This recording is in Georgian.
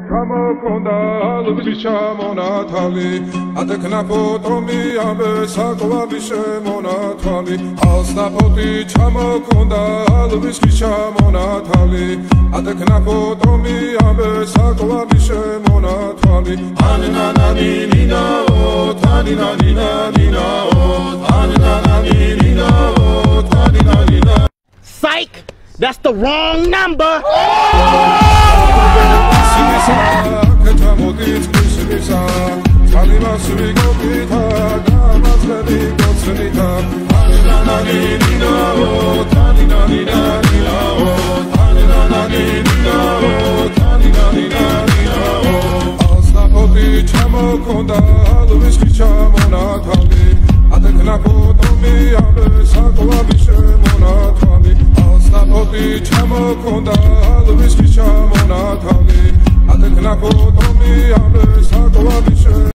ჩამოქონდა ალუბის ჩამონათალი ატეკნა ფოტომი ამბე საკვარი შემონათალი ალსნაფოთი ჩამოქონდა ალუბის ჩამონათალი ატეკნა ფოტომი ამბე საკვარი შემონათალი ანანანინინაო თანინანინანინაო ანანანინინაო თანინანინა Psych! That's the wrong number! ჩამოქონდა ალუბის ჩამონათალი ატეკნა ფოტომი ამბე